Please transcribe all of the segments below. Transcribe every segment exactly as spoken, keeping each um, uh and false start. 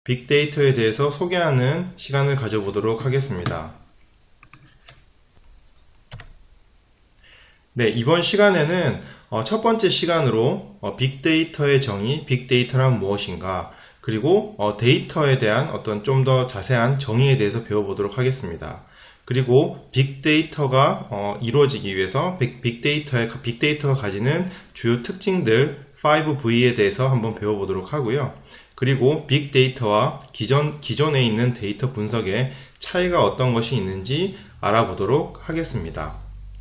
빅데이터에 대해서 소개하는 시간을 가져보도록 하겠습니다. 네, 이번 시간에는 어, 첫 번째 시간으로 어, 빅데이터의 정의, 빅데이터란 무엇인가, 그리고 어, 데이터에 대한 어떤 좀 더 자세한 정의에 대해서 배워보도록 하겠습니다. 그리고 빅데이터가 어, 이루어지기 위해서 빅, 빅데이터의, 빅데이터가 가지는 주요 특징들 파이브 브이에 대해서 한번 배워보도록 하고요. 그리고 빅데이터와 기존, 기존에 있는 데이터 분석의 차이가 어떤 것이 있는지 알아보도록 하겠습니다.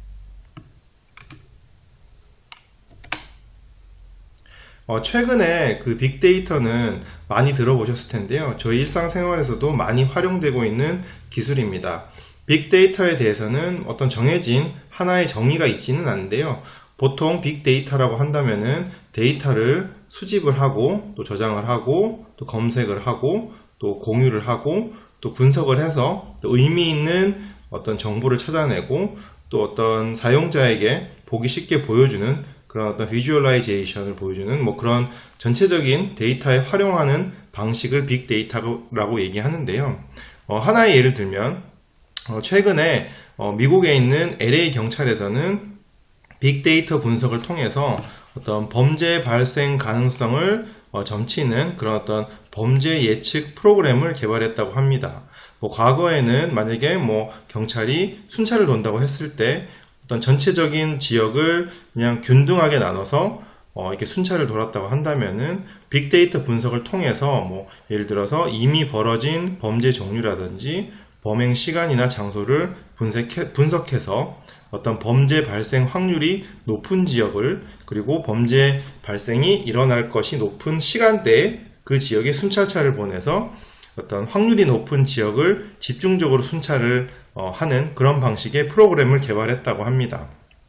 어, 최근에 그 빅데이터는 많이 들어보셨을 텐데요. 저희 일상생활에서도 많이 활용되고 있는 기술입니다. 빅데이터에 대해서는 어떤 정해진 하나의 정의가 있지는 않은데요. 보통 빅데이터라고 한다면은 데이터를 수집을 하고 또 저장을 하고 또 검색을 하고 또 공유를 하고 또 분석을 해서 또 의미 있는 어떤 정보를 찾아내고 또 어떤 사용자에게 보기 쉽게 보여주는 그런 어떤 비주얼라이제이션을 보여주는 뭐 그런 전체적인 데이터에 활용하는 방식을 빅데이터라고 얘기하는데요. 어, 하나의 예를 들면 어, 최근에 어, 미국에 있는 엘에이 경찰에서는 빅데이터 분석을 통해서 어떤 범죄 발생 가능성을 어, 점치는 그런 어떤 범죄 예측 프로그램을 개발했다고 합니다. 뭐 과거에는 만약에 뭐 경찰이 순찰을 돈다고 했을 때 어떤 전체적인 지역을 그냥 균등하게 나눠서 어, 이렇게 순찰을 돌았다고 한다면은 빅데이터 분석을 통해서 뭐 예를 들어서 이미 벌어진 범죄 종류라든지 범행 시간이나 장소를 분석해, 분석해서 어떤 범죄 발생 확률이 높은 지역을 그리고 범죄 발생이 일어날 것이 높은 시간대에 그 지역에 순찰차를 보내서 어떤 확률이 높은 지역을 집중적으로 순찰을 어, 하는 그런 방식의 프로그램을 개발했다고 합니다.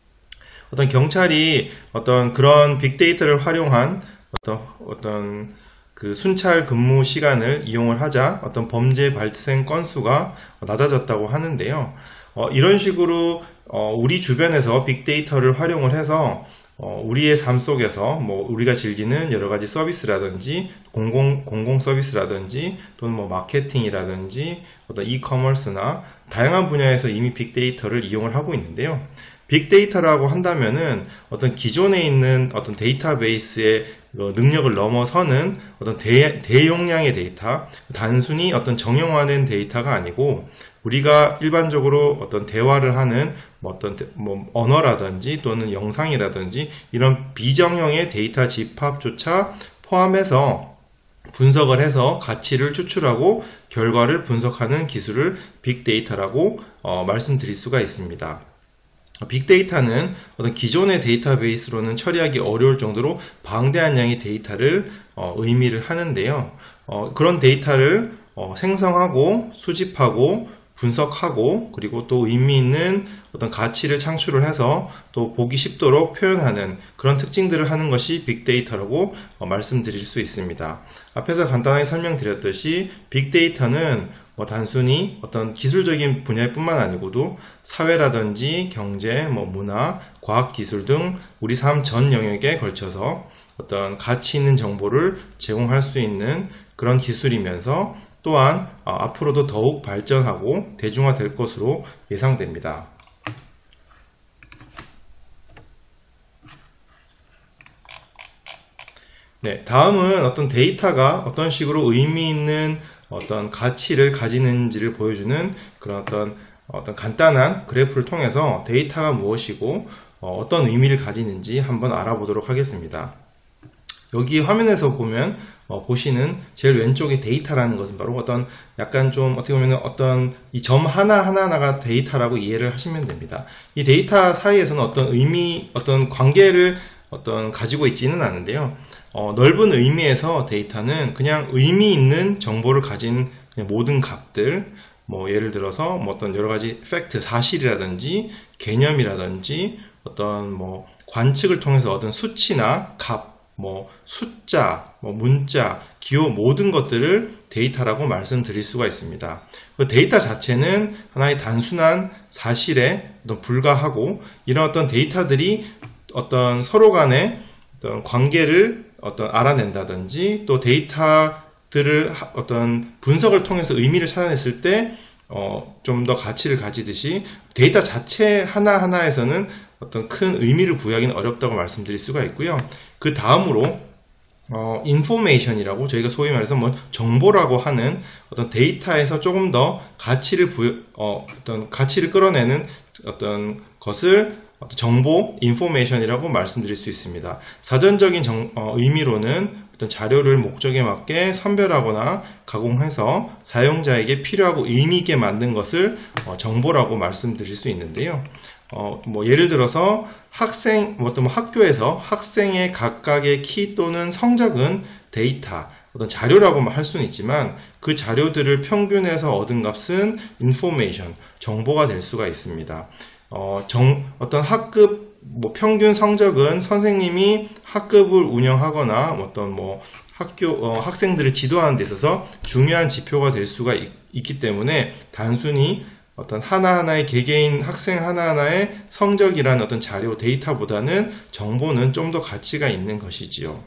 어떤 경찰이 어떤 그런 빅데이터를 활용한 어떤, 어떤 그 순찰 근무 시간을 이용을 하자 어떤 범죄 발생 건수가 낮아졌다고 하는데요. 어, 이런 식으로 어, 우리 주변에서 빅데이터를 활용을 해서 어, 우리의 삶 속에서 뭐 우리가 즐기는 여러 가지 서비스라든지 공공, 공공 서비스라든지 또는 뭐 마케팅이라든지 어떤 이커머스나 다양한 분야에서 이미 빅데이터를 이용을 하고 있는데요. 빅데이터라고 한다면은 어떤 기존에 있는 어떤 데이터베이스의 능력을 넘어서는 어떤 대, 대용량의 데이터, 단순히 어떤 정형화된 데이터가 아니고 우리가 일반적으로 어떤 대화를 하는 뭐 어떤 뭐 언어라든지 또는 영상이라든지 이런 비정형의 데이터 집합조차 포함해서 분석을 해서 가치를 추출하고 결과를 분석하는 기술을 빅데이터라고 어, 말씀드릴 수가 있습니다. 빅데이터는 어떤 기존의 데이터베이스로는 처리하기 어려울 정도로 방대한 양의 데이터를 어, 의미를 하는데요. 어, 그런 데이터를 어, 생성하고 수집하고 분석하고 그리고 또 의미 있는 어떤 가치를 창출을 해서 또 보기 쉽도록 표현하는 그런 특징들을 하는 것이 빅데이터라고 어, 말씀드릴 수 있습니다. 앞에서 간단하게 설명드렸듯이 빅데이터는 뭐 단순히 어떤 기술적인 분야일 뿐만 아니고도 사회라든지 경제, 뭐 문화, 과학기술 등 우리 삶 전 영역에 걸쳐서 어떤 가치 있는 정보를 제공할 수 있는 그런 기술이면서 또한 앞으로도 더욱 발전하고 대중화될 것으로 예상됩니다. 네, 다음은 어떤 데이터가 어떤 식으로 의미 있는 어떤 가치를 가지는지를 보여주는 그런 어떤 어떤 간단한 그래프를 통해서 데이터가 무엇이고 어, 어떤 의미를 가지는지 한번 알아보도록 하겠습니다. 여기 화면에서 보면 어, 보시는 제일 왼쪽에 데이터라는 것은 바로 어떤 약간 좀 어떻게 보면 어떤 이 점 하나 하나하나가 데이터라고 이해를 하시면 됩니다. 이 데이터 사이에서는 어떤 의미, 어떤 관계를 어떤 가지고 있지는 않은데요. 어, 넓은 의미에서 데이터는 그냥 의미 있는 정보를 가진 그냥 모든 값들, 뭐 예를 들어서 뭐 어떤 여러 가지 팩트, 사실이라든지 개념이라든지 어떤 뭐 관측을 통해서 얻은 수치나 값, 뭐 숫자, 뭐 문자, 기호 모든 것들을 데이터라고 말씀드릴 수가 있습니다. 그 데이터 자체는 하나의 단순한 사실에 불과하고 이런 어떤 데이터들이 어떤 서로 간의 어떤 관계를 어떤 알아낸다든지 또 데이터 들을 어떤 분석을 통해서 의미를 찾아냈을 때 어, 좀 더 가치를 가지듯이 데이터 자체 하나하나에서는 어떤 큰 의미를 부여하기는 어렵다고 말씀드릴 수가 있고요. 그 다음으로 어, 인포메이션이라고 저희가 소위 말해서 뭐 정보라고 하는 어떤 데이터에서 조금 더 가치를 부여, 어, 어떤 가치를 끌어내는 어떤 것을 어떤 정보, 인포메이션이라고 말씀드릴 수 있습니다. 사전적인 정, 어, 의미로는 어떤 자료를 목적에 맞게 선별하거나 가공해서 사용자에게 필요하고 의미 있게 만든 것을 어, 정보라고 말씀드릴 수 있는데요. 어, 뭐 예를 들어서 학생, 뭐 어떤 학교에서 학생의 각각의 키 또는 성적은 데이터, 어떤 자료라고 할 수는 있지만 그 자료들을 평균해서 얻은 값은 인포메이션, 정보가 될 수가 있습니다. 어, 정, 어떤 학급 뭐 평균 성적은 선생님이 학급을 운영하거나 어떤 뭐 학교 어, 학생들을 지도하는 데 있어서 중요한 지표가 될 수가 있, 있기 때문에 단순히 어떤 하나하나의 개개인 학생 하나하나의 성적이라는 어떤 자료 데이터보다는 정보는 좀 더 가치가 있는 것이지요.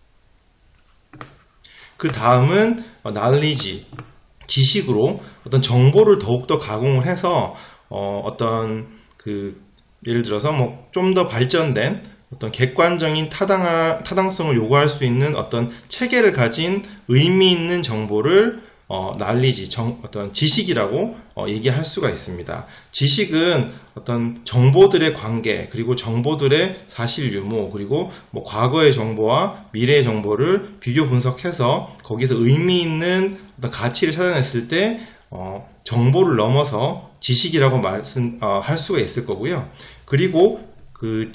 그 다음은 knowledge, 지식으로 어떤 정보를 더욱더 가공을 해서 어, 어떤 그 예를 들어서 뭐 좀 더 발전된 어떤 객관적인 타당하, 타당성을 요구할 수 있는 어떤 체계를 가진 의미 있는 정보를 어, knowledge, 정, 어떤 지식이라고 어, 얘기할 수가 있습니다. 지식은 어떤 정보들의 관계, 그리고 정보들의 사실 유무, 그리고 뭐 과거의 정보와 미래의 정보를 비교 분석해서 거기서 의미 있는 어떤 가치를 찾아냈을 때 어, 정보를 넘어서 지식이라고 말씀, 어, 할 수가 있을 거고요. 그리고 그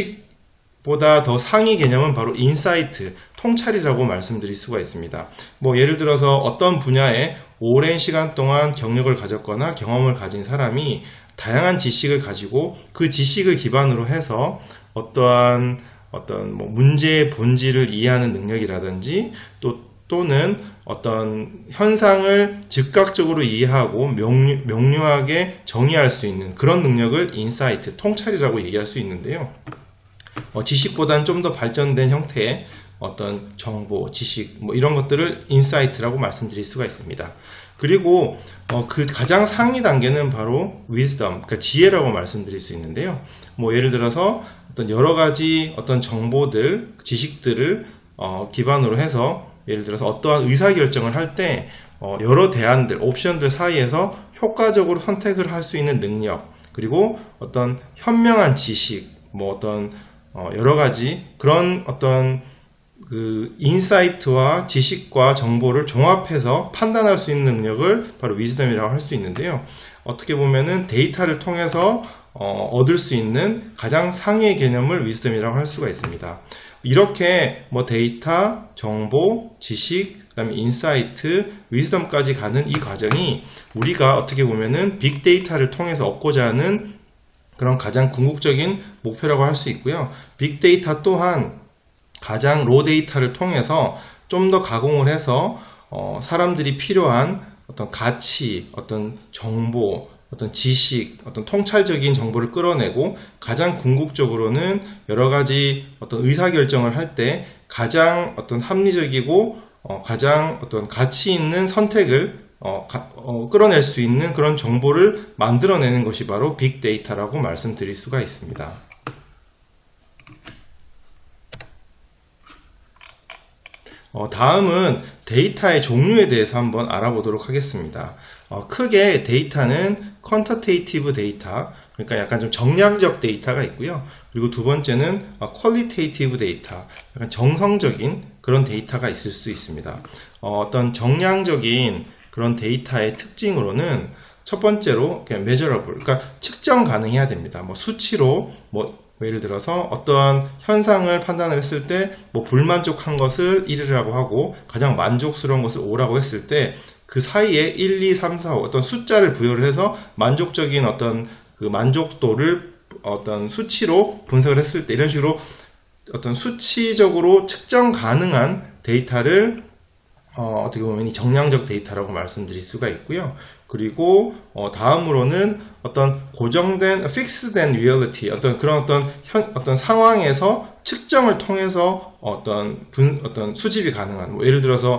지식보다 더 상위 개념은 바로 인사이트, 통찰이라고 말씀드릴 수가 있습니다. 뭐 예를 들어서 어떤 분야에 오랜 시간 동안 경력을 가졌거나 경험을 가진 사람이 다양한 지식을 가지고 그 지식을 기반으로 해서 어떠한 어떤 뭐 문제의 본질을 이해하는 능력이라든지 또 또는 어떤 현상을 즉각적으로 이해하고 명료, 명료하게 정의할 수 있는 그런 능력을 인사이트, 통찰이라고 얘기할 수 있는데요. 어, 지식보다는 좀 더 발전된 형태의 어떤 정보, 지식, 뭐 이런 것들을 인사이트라고 말씀드릴 수가 있습니다. 그리고 어, 그 가장 상위 단계는 바로 wisdom, 그러니까 지혜라고 말씀드릴 수 있는데요. 뭐 예를 들어서 어떤 여러 가지 어떤 정보들, 지식들을 어, 기반으로 해서 예를 들어서 어떠한 의사결정을 할 때 어, 여러 대안들, 옵션들 사이에서 효과적으로 선택을 할 수 있는 능력, 그리고 어떤 현명한 지식, 뭐 어떤 어, 여러 가지 그런 어떤 그 인사이트와 지식과 정보를 종합해서 판단할 수 있는 능력을 바로 위즈덤이라고 할 수 있는데요. 어떻게 보면은 데이터를 통해서 어, 얻을 수 있는 가장 상위의 개념을 위즈덤이라고 할 수가 있습니다. 이렇게 뭐 데이터, 정보, 지식, 그다음에 인사이트, 위즈덤까지 가는 이 과정이 우리가 어떻게 보면은 빅데이터를 통해서 얻고자 하는 그런 가장 궁극적인 목표라고 할 수 있고요. 빅데이터 또한 가장 로 데이터를 통해서 좀 더 가공을 해서 어, 사람들이 필요한 어떤 가치, 어떤 정보, 어떤 지식, 어떤 통찰적인 정보를 끌어내고 가장 궁극적으로는 여러 가지 어떤 의사결정을 할 때 가장 어떤 합리적이고 어, 가장 어떤 가치 있는 선택을 어, 가, 어, 끌어낼 수 있는 그런 정보를 만들어내는 것이 바로 빅데이터라고 말씀드릴 수가 있습니다. 어, 다음은 데이터의 종류에 대해서 한번 알아보도록 하겠습니다. 어, 크게 데이터는 퀀터테이티브 데이터, 그러니까 약간 좀 정량적 데이터가 있고요. 그리고 두 번째는 어, 퀄리테이티브 데이터, 약간 정성적인 그런 데이터가 있을 수 있습니다. 어, 어떤 정량적인 그런 데이터의 특징으로는 첫 번째로 그냥 measurable, 그러니까 측정 가능해야 됩니다. 뭐 수치로 뭐 예를 들어서 어떠한 현상을 판단을 했을 때 뭐 불만족한 것을 일이라고 하고 가장 만족스러운 것을 오라고 했을 때 그 사이에 일, 이, 삼, 사, 오 어떤 숫자를 부여를 해서 만족적인 어떤 그 만족도를 어떤 수치로 분석을 했을 때 이런 식으로 어떤 수치적으로 측정 가능한 데이터를 어, 어떻게 보면 이 정량적 데이터라고 말씀드릴 수가 있고요. 그리고 어, 다음으로는 어떤 고정된, fixed된 reality, 어떤 그런 어떤 현, 어떤 상황에서 측정을 통해서 어떤 분, 어떤 수집이 가능한, 뭐 예를 들어서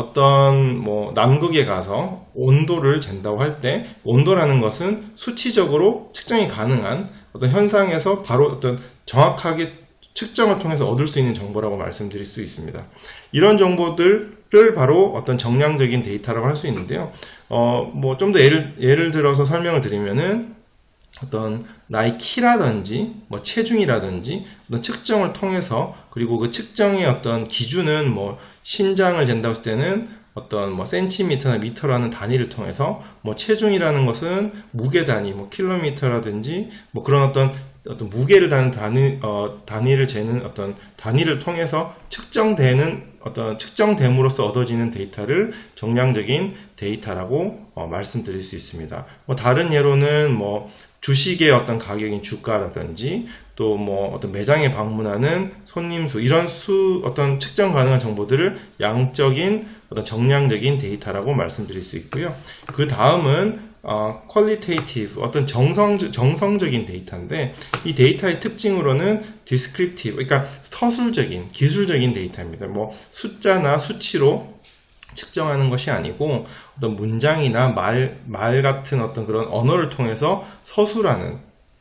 어떤 뭐 남극에 가서 온도를 잰다고 할 때, 온도라는 것은 수치적으로 측정이 가능한 어떤 현상에서 바로 어떤 정확하게 측정을 통해서 얻을 수 있는 정보라고 말씀드릴 수 있습니다. 이런 정보들을 바로 어떤 정량적인 데이터라고 할 수 있는데요. 어, 뭐 좀 더 예를, 예를 들어서 설명을 드리면은 어떤 나의 키라든지 뭐 체중이라든지 어떤 측정을 통해서, 그리고 그 측정의 어떤 기준은 뭐 신장을 잰다고 했을 때는 어떤 뭐 센티미터나 미터라는 단위를 통해서, 뭐 체중이라는 것은 무게 단위, 뭐 킬로미터라든지 뭐 그런 어떤 어떤 무게를 다는 단위, 어, 단위를 재는 어떤 단위를 통해서 측정되는 어떤 측정됨으로써 얻어지는 데이터를 정량적인 데이터라고 어, 말씀드릴 수 있습니다. 뭐 다른 예로는 뭐 주식의 어떤 가격인 주가라든지 또 뭐 어떤 매장에 방문하는 손님 수, 이런 수 어떤 측정 가능한 정보들을 양적인 어떤 정량적인 데이터라고 말씀드릴 수 있고요. 그 다음은 어, qualitative, 어떤 정성, 정성적인 데이터인데, 이 데이터의 특징으로는 descriptive, 그러니까 서술적인, 기술적인 데이터입니다. 뭐 숫자나 수치로 측정하는 것이 아니고 어떤 문장이나 말, 말 같은 어떤 그런 언어를 통해서 서술하는,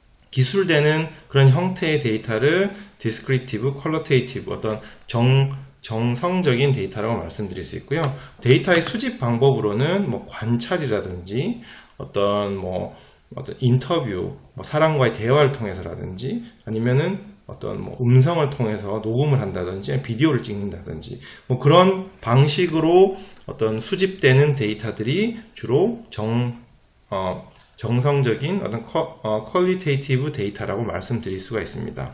기술되는 그런 형태의 데이터를 descriptive, qualitative, 어떤 정, 정성적인 데이터라고 말씀드릴 수 있고요. 데이터의 수집 방법으로는 뭐 관찰이라든지 어떤 뭐 어떤 인터뷰, 뭐 사람과의 대화를 통해서라든지, 아니면은 어떤 뭐 음성을 통해서 녹음을 한다든지 비디오를 찍는다든지, 뭐 그런 방식으로 어떤 수집되는 데이터들이 주로 정 어, 정성적인 어떤 퀄, 어, 퀄리테이티브 데이터라고 말씀드릴 수가 있습니다.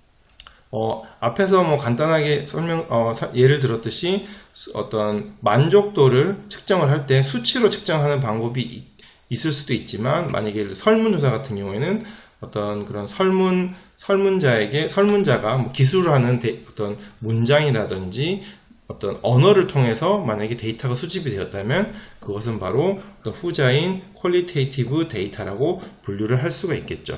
어, 앞에서 뭐 간단하게 설명, 어, 사, 예를 들었듯이 어떤 만족도를 측정을 할 때 수치로 측정하는 방법이 이, 있을 수도 있지만, 만약에 설문조사 같은 경우에는 어떤 그런 설문, 설문자에게, 설문자가 뭐 기술을 하는 데, 어떤 문장이라든지 어떤 언어를 통해서 만약에 데이터가 수집이 되었다면 그것은 바로 어떤 후자인 퀄리테이티브 데이터라고 분류를 할 수가 있겠죠.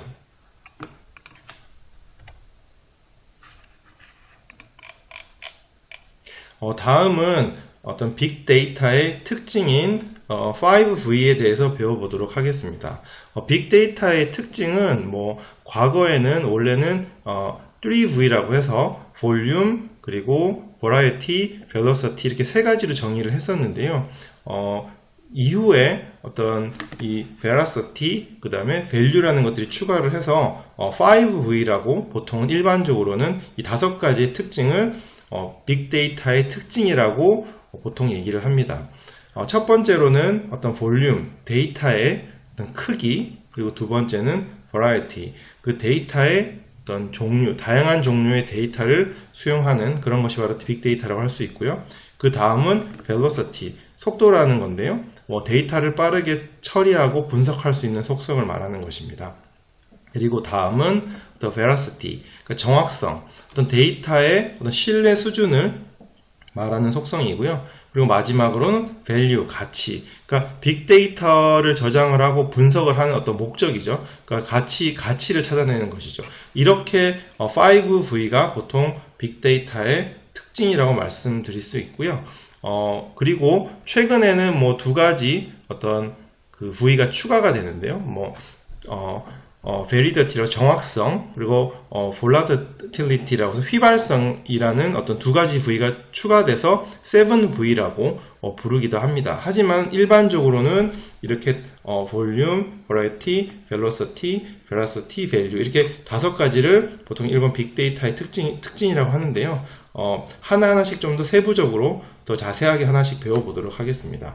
어, 다음은 어떤 빅데이터의 특징인 어, 파이브 브이에 대해서 배워보도록 하겠습니다. 어, 빅데이터의 특징은 뭐 과거에는 원래는 어, 쓰리 브이라고 해서 볼륨, 그리고 variety, velocity 이렇게 세 가지로 정의를 했었는데요. 어, 이후에 어떤 이 velocity, 그 다음에 value라는 것들이 추가를 해서 어, 파이브 브이라고 보통은 일반적으로는 이 다섯 가지의 특징을 어, 빅데이터의 특징이라고 보통 얘기를 합니다. 어, 첫 번째로는 어떤 볼륨, 데이터의 어떤 크기, 그리고 두 번째는 variety, 그 데이터의 어떤 종류, 다양한 종류의 데이터를 수용하는 그런 것이 바로 빅데이터라고 할 수 있고요. 그 다음은 velocity, 속도라는 건데요. 뭐 데이터를 빠르게 처리하고 분석할 수 있는 속성을 말하는 것입니다. 그리고 다음은 the veracity, 그러니까 정확성, 어떤 데이터의 어떤 신뢰 수준을 말하는 속성이고요. 그리고 마지막으로는 value, 가치, 그러니까 빅데이터를 저장을 하고 분석을 하는 어떤 목적이죠. 그러니까 가치, 가치를 찾아내는 것이죠. 이렇게 파이브 브이가 보통 빅데이터의 특징이라고 말씀드릴 수 있고요. 어, 그리고 최근에는 뭐 두 가지 어떤 그 V가 추가가 되는데요. 뭐, 어, 어, validity라고 정확성, 그리고 어, volatility라고 해서 휘발성이라는 어떤 두 가지 V가 추가돼서 세븐 브이라고 어, 부르기도 합니다. 하지만 일반적으로는 이렇게 어, volume, variety, velocity, veracity, value 이렇게 다섯 가지를 보통 일본 빅데이터의 특징, 특징이라고 하는데요. 어, 하나하나씩 좀 더 세부적으로 더 자세하게 하나씩 배워보도록 하겠습니다.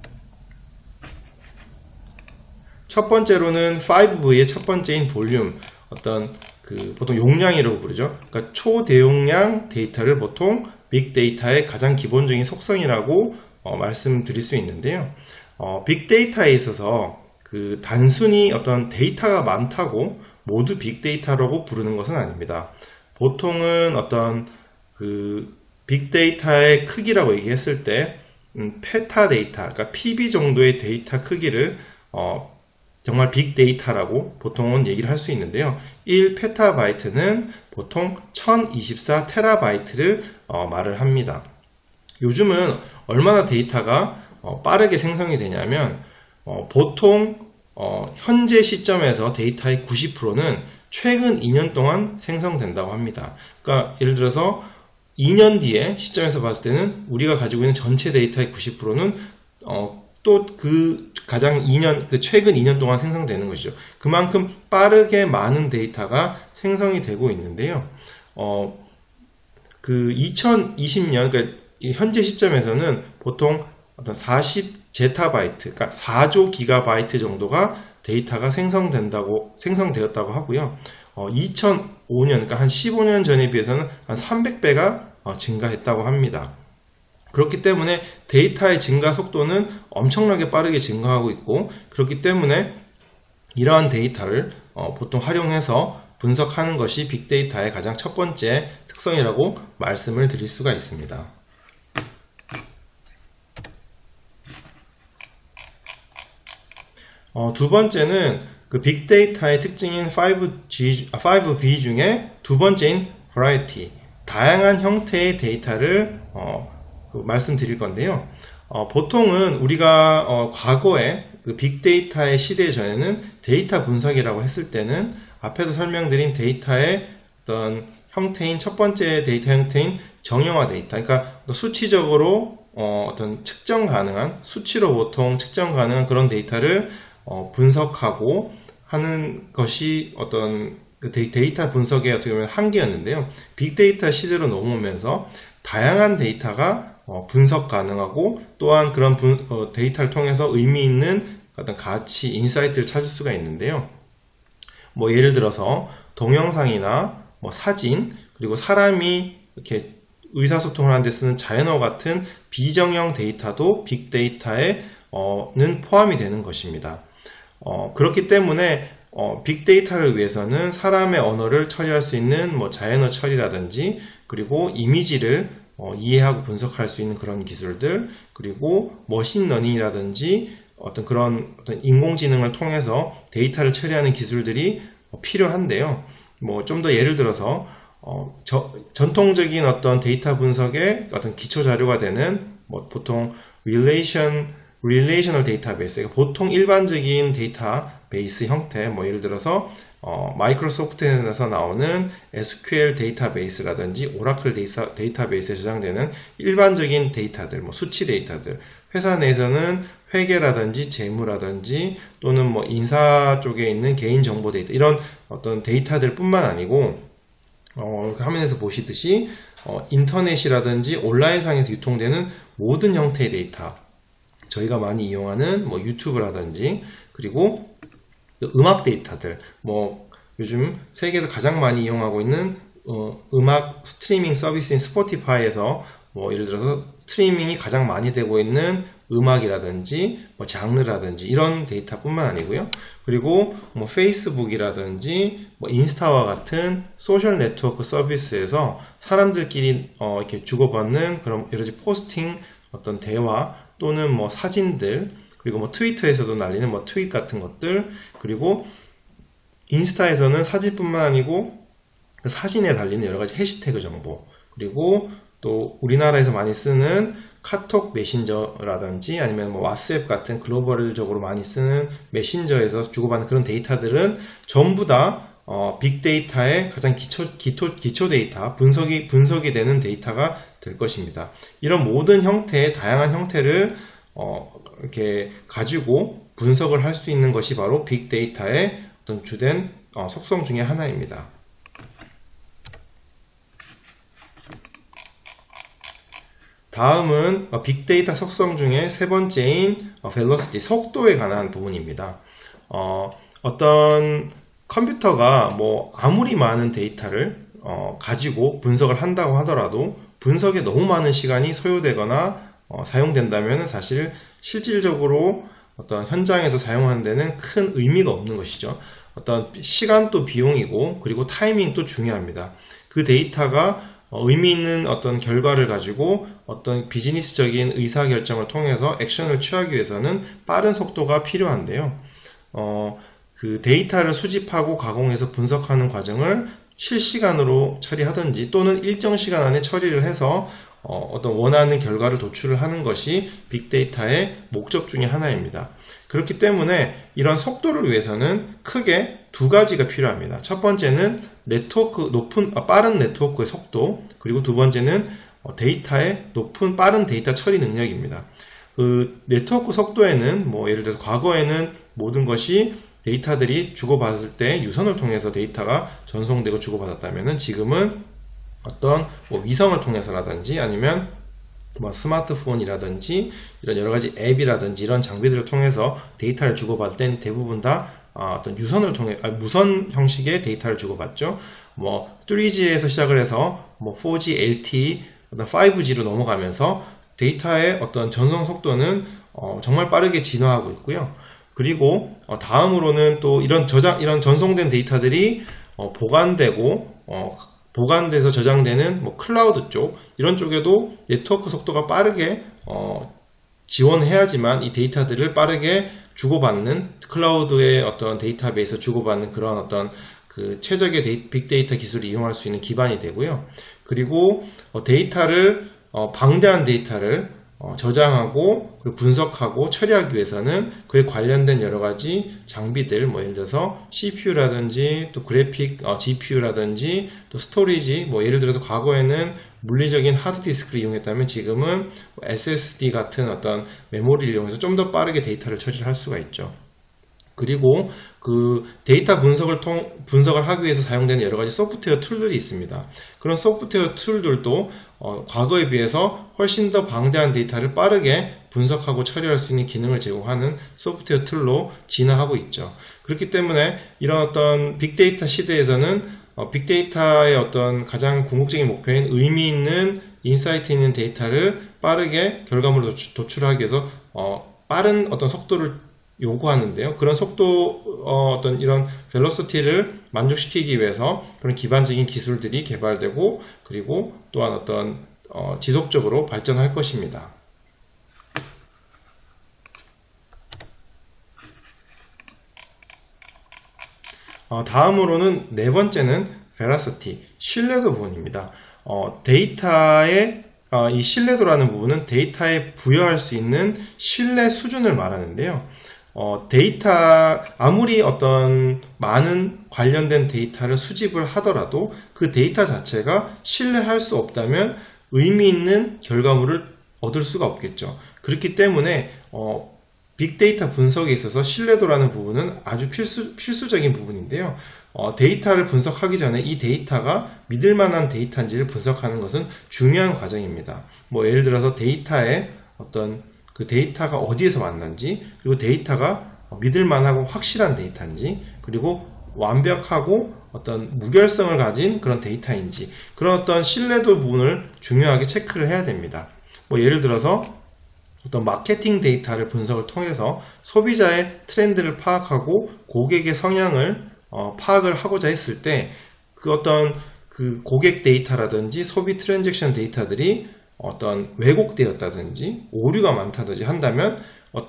첫 번째로는 파이브 브이의 첫 번째인 볼륨, 어떤 그 보통 용량이라고 부르죠. 그러니까 초대용량 데이터를 보통 빅데이터의 가장 기본적인 속성이라고 어, 말씀드릴 수 있는데요. 어, 빅데이터에 있어서 그 단순히 어떤 데이터가 많다고 모두 빅데이터라고 부르는 것은 아닙니다. 보통은 어떤 그 빅데이터의 크기라고 얘기했을 때 음, 페타 데이터, 그러니까 피비 정도의 데이터 크기를 어, 정말 빅데이터라고 보통은 얘기를 할 수 있는데요. 일 페타바이트는 보통 천이십사 테라바이트를 어, 말을 합니다. 요즘은 얼마나 데이터가 어, 빠르게 생성이 되냐면 어, 보통 어, 현재 시점에서 데이터의 구십 퍼센트는 최근 이 년 동안 생성된다고 합니다. 그러니까 예를 들어서 이 년 뒤에 시점에서 봤을 때는 우리가 가지고 있는 전체 데이터의 구십 퍼센트는 어, 또 그 가장 이 년, 그 최근 이 년 동안 생성되는 것이죠. 그만큼 빠르게 많은 데이터가 생성이 되고 있는데요. 어, 그 이천이십 년, 그러니까 현재 시점에서는 보통 어떤 사십 제타바이트, 그러니까 사조 기가바이트 정도가 데이터가 생성된다고, 생성되었다고 하고요. 어, 이천오 년, 그러니까 한 십오 년 전에 비해서는 한 삼백 배가 어, 증가했다고 합니다. 그렇기 때문에 데이터의 증가 속도는 엄청나게 빠르게 증가하고 있고, 그렇기 때문에 이러한 데이터를 어, 보통 활용해서 분석하는 것이 빅데이터의 가장 첫 번째 특성이라고 말씀을 드릴 수가 있습니다. 어, 두 번째는 그 빅데이터의 특징인 파이브 지, 아, 파이브 비 중에 두 번째인 variety, 다양한 형태의 데이터를 어, 그 말씀드릴 건데요. 어, 보통은 우리가 어, 과거에 그 빅데이터의 시대 전에는 데이터 분석이라고 했을 때는 앞에서 설명드린 데이터의 어떤 형태인 첫 번째 데이터 형태인 정형화 데이터, 그러니까 수치적으로 어, 어떤 측정 가능한, 수치로 보통 측정 가능한 그런 데이터를 어, 분석하고 하는 것이 어떤 그 데이터 분석의 어떻게 보면 한계였는데요. 빅데이터 시대로 넘어오면서 다양한 데이터가 어, 분석 가능하고 또한 그런 분, 어, 데이터를 통해서 의미 있는 어떤 가치, 인사이트를 찾을 수가 있는데요. 뭐 예를 들어서 동영상이나 뭐 사진, 그리고 사람이 이렇게 의사소통을 하는 데 쓰는 자연어 같은 비정형 데이터도 빅데이터에는 포함이 되는 것입니다. 어, 그렇기 때문에 어, 빅데이터를 위해서는 사람의 언어를 처리할 수 있는 뭐 자연어 처리라든지, 그리고 이미지를 어, 이해하고 분석할 수 있는 그런 기술들, 그리고 머신러닝이라든지 어떤 그런 어떤 인공지능을 통해서 데이터를 처리하는 기술들이 어, 필요한데요. 뭐 좀 더 예를 들어서 어, 저, 전통적인 어떤 데이터 분석의 어떤 기초 자료가 되는 뭐 보통 relation, relational 데이터베이스, 그러니까 보통 일반적인 데이터베이스 형태, 뭐 예를 들어서 어, 마이크로소프트에서 나오는 에스큐엘 데이터베이스라든지 오라클 데이터, 데이터베이스에 저장되는 일반적인 데이터들, 뭐 수치 데이터들, 회사 내에서는 회계라든지 재무라든지 또는 뭐 인사 쪽에 있는 개인정보 데이터, 이런 어떤 데이터들 뿐만 아니고 어, 화면에서 보시듯이 어, 인터넷이라든지 온라인상에서 유통되는 모든 형태의 데이터, 저희가 많이 이용하는 뭐 유튜브라든지, 그리고 음악 데이터들, 뭐 요즘 세계에서 가장 많이 이용하고 있는 어, 음악 스트리밍 서비스인 스포티파이에서 뭐 예를 들어서 스트리밍이 가장 많이 되고 있는 음악이라든지 뭐 장르라든지 이런 데이터뿐만 아니고요. 그리고 뭐 페이스북이라든지 뭐 인스타와 같은 소셜 네트워크 서비스에서 사람들끼리 어, 이렇게 주고받는 그런 여러 가지 포스팅, 어떤 대화 또는 뭐 사진들, 그리고 뭐 트위터에서도 날리는 뭐 트윗 같은 것들, 그리고 인스타에서는 사진뿐만 아니고 그 사진에 달리는 여러 가지 해시태그 정보, 그리고 또 우리나라에서 많이 쓰는 카톡 메신저라든지 아니면 뭐 왓츠앱 같은 글로벌적으로 많이 쓰는 메신저에서 주고받는 그런 데이터들은 전부 다 어, 빅데이터의 가장 기초, 기초, 기초 데이터, 분석이, 분석이 되는 데이터가 될 것입니다. 이런 모든 형태의 다양한 형태를 어, 이렇게 가지고 분석을 할 수 있는 것이 바로 빅데이터의 어떤 주된 어, 속성 중에 하나입니다. 다음은 어, 빅데이터 속성 중에 세 번째인 어, velocity, 속도에 관한 부분입니다. 어, 어떤 컴퓨터가 뭐 아무리 많은 데이터를 어, 가지고 분석을 한다고 하더라도 분석에 너무 많은 시간이 소요되거나 어, 사용된다면 사실 실질적으로 어떤 현장에서 사용하는 데는 큰 의미가 없는 것이죠. 어떤 시간도 비용이고, 그리고 타이밍도 중요합니다. 그 데이터가 어, 의미 있는 어떤 결과를 가지고 어떤 비즈니스적인 의사결정을 통해서 액션을 취하기 위해서는 빠른 속도가 필요한데요. 어, 그 데이터를 수집하고 가공해서 분석하는 과정을 실시간으로 처리하든지 또는 일정 시간 안에 처리를 해서 어, 어떤 원하는 결과를 도출을 하는 것이 빅데이터의 목적 중에 하나입니다. 그렇기 때문에 이런 속도를 위해서는 크게 두 가지가 필요합니다. 첫 번째는 네트워크 높은 아, 빠른 네트워크의 속도, 그리고 두 번째는 어, 데이터의 높은 빠른 데이터 처리 능력입니다. 그 네트워크 속도에는 뭐 예를 들어서 과거에는 모든 것이 데이터들이 주고받을 때 유선을 통해서 데이터가 전송되고 주고받았다면 지금은 어떤 뭐 위성을 통해서라든지 아니면 뭐 스마트폰이라든지 이런 여러가지 앱이라든지 이런 장비들을 통해서 데이터를 주고받을 땐 대부분 다 어떤 유선을 통해 아, 무선 형식의 데이터를 주고받죠. 뭐 쓰리지에서 시작을 해서 뭐 포지, 엘티이, 파이브지로 넘어가면서 데이터의 어떤 전송 속도는 어, 정말 빠르게 진화하고 있고요. 그리고 어, 다음으로는 또 이런 저장, 이런 전송된 데이터들이 어, 보관되고 어, 보관돼서 저장되는 뭐 클라우드 쪽 이런 쪽에도 네트워크 속도가 빠르게 어, 지원해야지만 이 데이터들을 빠르게 주고받는 클라우드의 어떤 데이터베이스 주고받는 그런 어떤 그 최적의 데이, 빅데이터 기술을 이용할 수 있는 기반이 되고요. 그리고 어, 데이터를 어, 방대한 데이터를 어, 저장하고 그리고 분석하고 처리하기 위해서는 그에 관련된 여러가지 장비들 뭐 예를 들어서 씨피유라든지 또 그래픽 어, 지피유라든지 또 스토리지 뭐 예를 들어서 과거에는 물리적인 하드디스크를 이용했다면 지금은 에스에스디 같은 어떤 메모리를 이용해서 좀 더 빠르게 데이터를 처리를 할 수가 있죠. 그리고 그 데이터 분석을 통, 분석을 하기 위해서 사용되는 여러가지 소프트웨어 툴들이 있습니다. 그런 소프트웨어 툴들도 어, 과거에 비해서 훨씬 더 방대한 데이터를 빠르게 분석하고 처리할 수 있는 기능을 제공하는 소프트웨어 툴로 진화하고 있죠. 그렇기 때문에 이런 어떤 빅데이터 시대에서는 어, 빅데이터의 어떤 가장 궁극적인 목표인 의미 있는 인사이트 있는 데이터를 빠르게 결과물로 도출하기 위해서 어, 빠른 어떤 속도를 요구하는데요. 그런 속도 어, 어떤 이런 벨로시티를 만족시키기 위해서 그런 기반적인 기술들이 개발되고 그리고 또한 어떤 어, 지속적으로 발전할 것입니다. 어, 다음으로는 네 번째는 베라시티, 신뢰도 부분입니다. 어, 데이터의 어, 이 신뢰도라는 부분은 데이터에 부여할 수 있는 신뢰 수준을 말하는데요. 어, 데이터, 아무리 어떤 많은 관련된 데이터를 수집을 하더라도 그 데이터 자체가 신뢰할 수 없다면 의미 있는 결과물을 얻을 수가 없겠죠. 그렇기 때문에 어, 빅데이터 분석에 있어서 신뢰도라는 부분은 아주 필수, 필수적인 부분인데요. 어, 데이터를 분석하기 전에 이 데이터가 믿을 만한 데이터인지를 분석하는 것은 중요한 과정입니다. 뭐 예를 들어서 데이터의 어떤 그 데이터가 어디에서 왔는지, 그리고 데이터가 믿을 만하고 확실한 데이터인지, 그리고 완벽하고 어떤 무결성을 가진 그런 데이터인지, 그런 어떤 신뢰도 부분을 중요하게 체크를 해야 됩니다. 뭐 예를 들어서 어떤 마케팅 데이터를 분석을 통해서 소비자의 트렌드를 파악하고 고객의 성향을 어, 파악을 하고자 했을 때 그 어떤 그 고객 데이터라든지 소비 트랜잭션 데이터들이 어떤 왜곡되었다든지 오류가 많다든지 한다면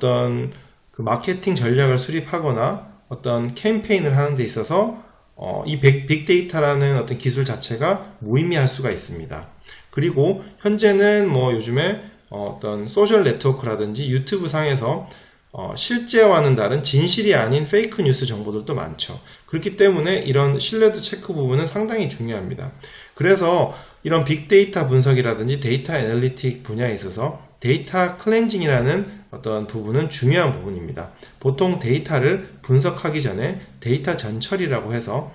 어떤 그 마케팅 전략을 수립하거나 어떤 캠페인을 하는 데 있어서 어, 이 빅데이터라는 어떤 기술 자체가 무의미할 수가 있습니다. 그리고 현재는 뭐 요즘에 어, 어떤 소셜 네트워크라든지 유튜브 상에서 어, 실제와는 다른 진실이 아닌 페이크 뉴스 정보들도 많죠. 그렇기 때문에 이런 신뢰도 체크 부분은 상당히 중요합니다. 그래서 이런 빅데이터 분석이라든지 데이터 애널리틱 분야에 있어서 데이터 클렌징이라는 어떤 부분은 중요한 부분입니다. 보통 데이터를 분석하기 전에 데이터 전처리라고 해서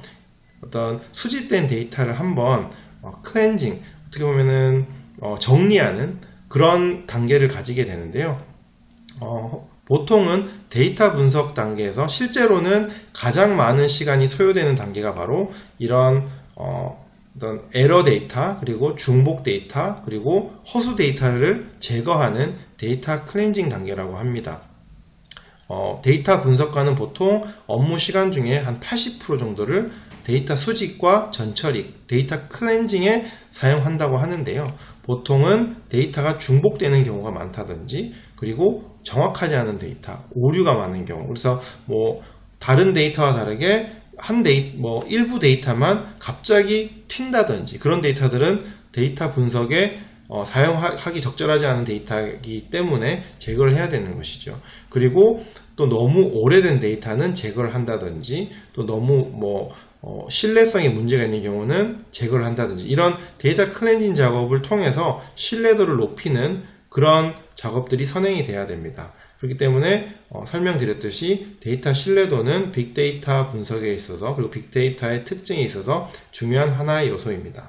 어떤 수집된 데이터를 한번 어, 클렌징, 어떻게 보면은 어, 정리하는 그런 단계를 가지게 되는데요. 어, 보통은 데이터 분석 단계에서 실제로는 가장 많은 시간이 소요되는 단계가 바로 이런 어, 어떤 에러 데이터, 그리고 중복 데이터, 그리고 허수 데이터를 제거하는 데이터 클렌징 단계라고 합니다. 어, 데이터 분석가는 보통 업무 시간 중에 한 팔십 퍼센트 정도를 데이터 수집과 전처리, 데이터 클렌징에 사용한다고 하는데요. 보통은 데이터가 중복되는 경우가 많다든지, 그리고 정확하지 않은 데이터, 오류가 많은 경우, 그래서 뭐 다른 데이터와 다르게 한 데이, 뭐 일부 데이터만 갑자기 튄다든지 그런 데이터들은 데이터 분석에 어, 사용하기 적절하지 않은 데이터이기 때문에 제거를 해야 되는 것이죠. 그리고 또 너무 오래된 데이터는 제거를 한다든지 또 너무 뭐 어, 신뢰성에 문제가 있는 경우는 제거를 한다든지 이런 데이터 클렌징 작업을 통해서 신뢰도를 높이는 그런 작업들이 선행이 돼야 됩니다. 그렇기 때문에 어, 설명드렸듯이 데이터 신뢰도는 빅데이터 분석에 있어서 그리고 빅데이터의 특징에 있어서 중요한 하나의 요소입니다.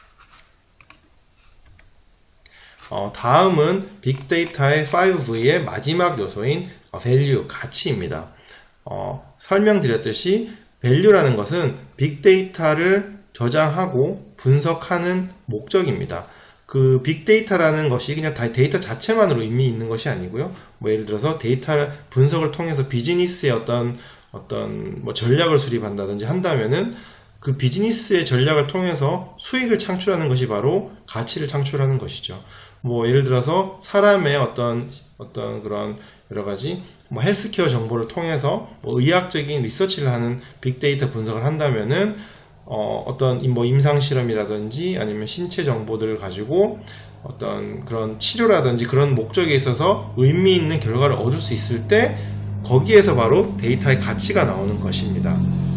어, 다음은 빅데이터의 파이브 브이의 마지막 요소인 어, value, 가치입니다. 어, 설명드렸듯이 value라는 것은 빅데이터를 저장하고 분석하는 목적입니다. 그 빅데이터라는 것이 그냥 데이터 자체만으로 의미 있는 것이 아니고요. 뭐 예를 들어서 데이터 분석을 통해서 비즈니스의 어떤 어떤 뭐 전략을 수립한다든지 한다면은 그 비즈니스의 전략을 통해서 수익을 창출하는 것이 바로 가치를 창출하는 것이죠. 뭐 예를 들어서 사람의 어떤 어떤 그런 여러 가지 뭐 헬스케어 정보를 통해서 뭐 의학적인 리서치를 하는 빅데이터 분석을 한다면은 어, 어떤 뭐 임상 실험이라든지 아니면 신체 정보들을 가지고 어떤 그런 치료라든지 그런 목적에 있어서 의미 있는 결과를 얻을 수 있을 때 거기에서 바로 데이터의 가치가 나오는 것입니다.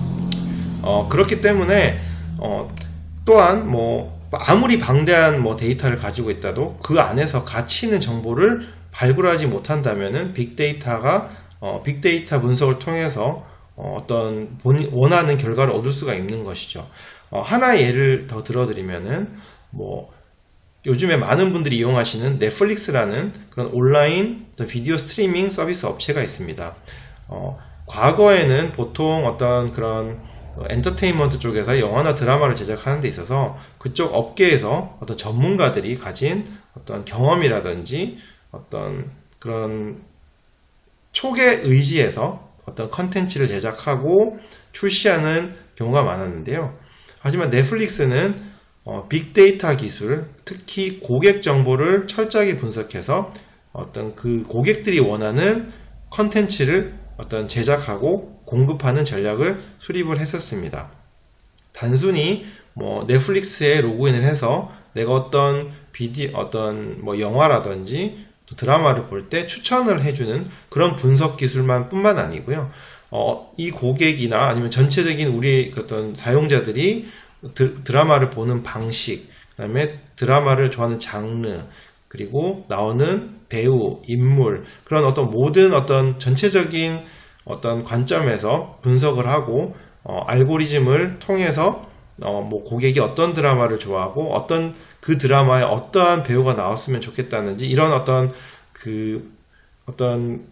어, 그렇기 때문에 어, 또한 뭐 아무리 방대한 뭐 데이터를 가지고 있다도 그 안에서 가치 있는 정보를 발굴하지 못한다면은 빅데이터가 어, 빅데이터 분석을 통해서 어, 어떤 본, 원하는 결과를 얻을 수가 있는 것이죠. 어, 하나의 예를 더 들어드리면은 뭐 요즘에 많은 분들이 이용하시는 넷플릭스라는 그런 온라인 비디오 스트리밍 서비스 업체가 있습니다. 어, 과거에는 보통 어떤 그런 엔터테인먼트 쪽에서 영화나 드라마를 제작하는 데 있어서 그쪽 업계에서 어떤 전문가들이 가진 어떤 경험이라든지 어떤 그런 촉에 의지해서 어떤 컨텐츠를 제작하고 출시하는 경우가 많았는데요. 하지만 넷플릭스는 어, 빅데이터 기술, 특히 고객 정보를 철저하게 분석해서 어떤 그 고객들이 원하는 컨텐츠를 어떤 제작하고 공급하는 전략을 수립을 했었습니다. 단순히 뭐 넷플릭스에 로그인을 해서 내가 어떤 비디 어떤 뭐 영화라든지 또 드라마를 볼 때 추천을 해주는 그런 분석 기술만 뿐만 아니고요. 어, 이 고객이나 아니면 전체적인 우리 어떤 사용자들이 드, 드라마를 보는 방식, 그 다음에 드라마를 좋아하는 장르, 그리고 나오는 배우, 인물, 그런 어떤 모든 어떤 전체적인 어떤 관점에서 분석을 하고 어, 알고리즘을 통해서 어, 뭐 고객이 어떤 드라마를 좋아하고 어떤 그 드라마에 어떠한 배우가 나왔으면 좋겠다는지 이런 어떤 그 어떤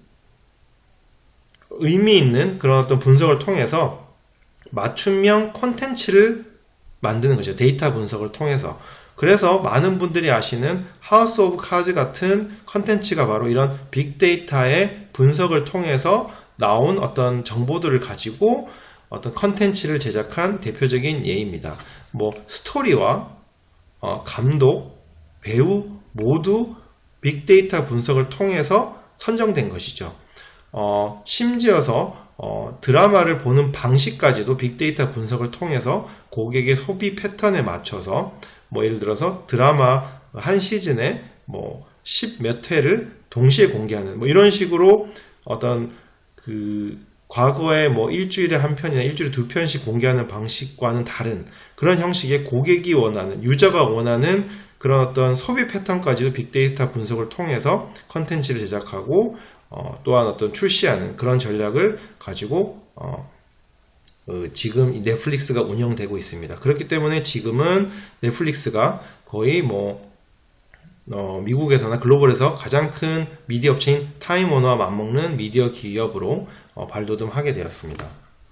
의미 있는 그런 어떤 분석을 통해서 맞춤형 콘텐츠를 만드는 거죠. 데이터 분석을 통해서. 그래서 많은 분들이 아시는 하우스 오브 카즈 같은 컨텐츠가 바로 이런 빅데이터의 분석을 통해서 나온 어떤 정보들을 가지고 어떤 컨텐츠를 제작한 대표적인 예입니다. 뭐 스토리와 어, 감독, 배우 모두 빅데이터 분석을 통해서 선정된 것이죠. 어, 심지어서 어, 드라마를 보는 방식까지도 빅데이터 분석을 통해서 고객의 소비 패턴에 맞춰서 뭐 예를 들어서 드라마 한 시즌에 뭐 십 몇 회를 동시에 공개하는 뭐 이런 식으로 어떤 그 과거에 뭐 일주일에 한 편이나 일주일에 두 편씩 공개하는 방식과는 다른 그런 형식의 고객이 원하는, 유저가 원하는 그런 어떤 소비 패턴까지도 빅데이터 분석을 통해서 컨텐츠를 제작하고 어, 또한 어떤 출시하는 그런 전략을 가지고 어, 어, 지금 넷플릭스가 운영되고 있습니다. 그렇기 때문에 지금은 넷플릭스가 거의 뭐 어, 미국에서나 글로벌에서 가장 큰 미디어 업체인 타임워너와 맞먹는 미디어 기업으로 어, 발돋움하게 되었습니다.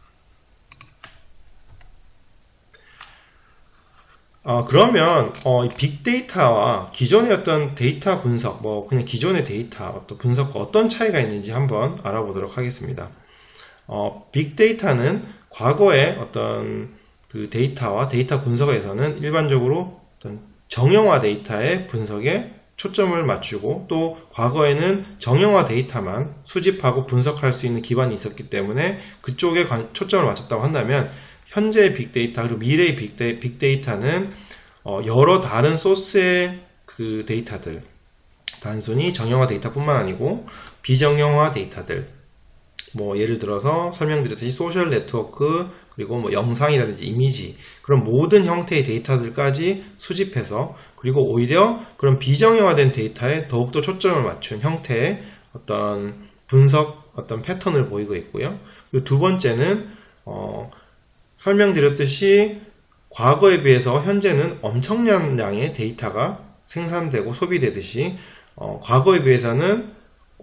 어, 그러면 어, 빅데이터와 기존의 어떤 데이터 분석, 뭐 그냥 기존의 데이터 또 분석과 어떤 차이가 있는지 한번 알아보도록 하겠습니다. 어, 빅데이터는 과거의 어떤 그 데이터와 데이터 분석에서는 일반적으로 어떤 정형화 데이터의 분석에 초점을 맞추고 또 과거에는 정형화 데이터만 수집하고 분석할 수 있는 기반이 있었기 때문에 그쪽에 초점을 맞췄다고 한다면 현재의 빅데이터 그리고 미래의 빅데이, 빅데이터는 어, 여러 다른 소스의 그 데이터들, 단순히 정형화 데이터뿐만 아니고 비정형화 데이터들, 뭐 예를 들어서 설명드렸듯이 소셜 네트워크 그리고 뭐 영상이라든지 이미지 그런 모든 형태의 데이터들까지 수집해서 그리고 오히려 그런 비정형화된 데이터에 더욱더 초점을 맞춘 형태의 어떤 분석 어떤 패턴을 보이고 있고요. 그리고 두 번째는 어, 설명드렸듯이 과거에 비해서 현재는 엄청난 양의 데이터가 생산되고 소비되듯이 어, 과거에 비해서는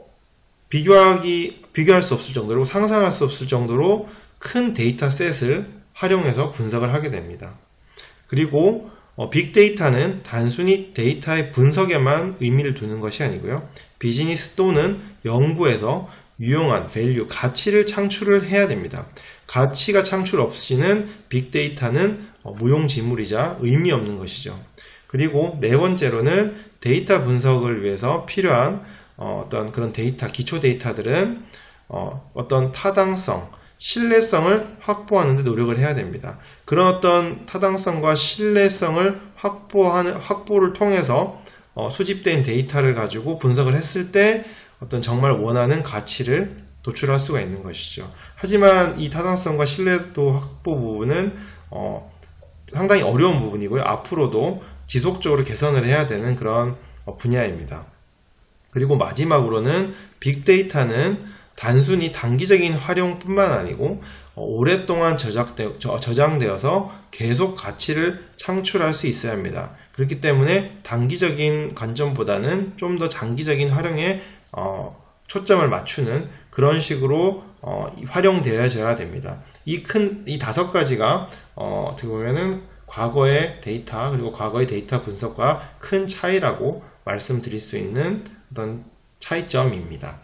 비교하기, 비교할 수 없을 정도로 상상할 수 없을 정도로 큰 데이터셋을 활용해서 분석을 하게 됩니다. 그리고 어, 빅데이터는 단순히 데이터의 분석에만 의미를 두는 것이 아니고요. 비즈니스 또는 연구에서 유용한 밸류, 가치를 창출을 해야 됩니다. 가치가 창출 없이는 빅데이터는 어, 무용지물이자 의미 없는 것이죠. 그리고 네 번째로는 데이터 분석을 위해서 필요한 어, 어떤 그런 데이터, 기초 데이터들은 어, 어떤 타당성, 신뢰성을 확보하는 데 노력을 해야 됩니다. 그런 어떤 타당성과 신뢰성을 확보하는, 확보를 통해서 어, 수집된 데이터를 가지고 분석을 했을 때 어떤 정말 원하는 가치를 도출할 수가 있는 것이죠. 하지만 이 타당성과 신뢰도 확보 부분은 어, 상당히 어려운 부분이고요. 앞으로도 지속적으로 개선을 해야 되는 그런 어, 분야입니다. 그리고 마지막으로는 빅데이터는 단순히 단기적인 활용뿐만 아니고 어, 오랫동안 저작되, 저, 저장되어서 계속 가치를 창출할 수 있어야 합니다. 그렇기 때문에 단기적인 관점보다는 좀 더 장기적인 활용에 어, 초점을 맞추는 그런 식으로 어, 활용되어져야 됩니다. 이 큰, 이 다섯 가지가 어, 어떻게 보면은 과거의 데이터 그리고 과거의 데이터 분석과 큰 차이라고 말씀드릴 수 있는 어떤 차이점입니다.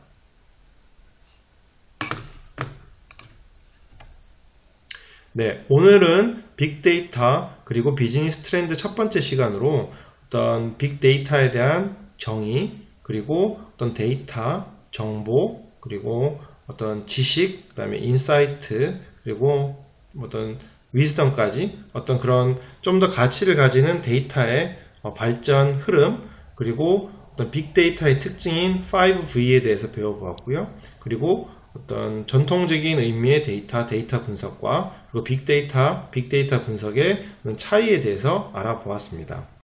네, 오늘은 빅데이터 그리고 비즈니스 트렌드 첫 번째 시간으로 어떤 빅데이터에 대한 정의 그리고 어떤 데이터, 정보 그리고 어떤 지식, 그 다음에 인사이트 그리고 어떤 위즈덤까지 어떤 그런 좀 더 가치를 가지는 데이터의 발전 흐름 그리고 어떤 빅데이터의 특징인 파이브 브이에 대해서 배워보았고요. 그리고 어떤 전통적인 의미의 데이터, 데이터 분석과 그리고 빅데이터, 빅데이터 분석의 차이에 대해서 알아보았습니다.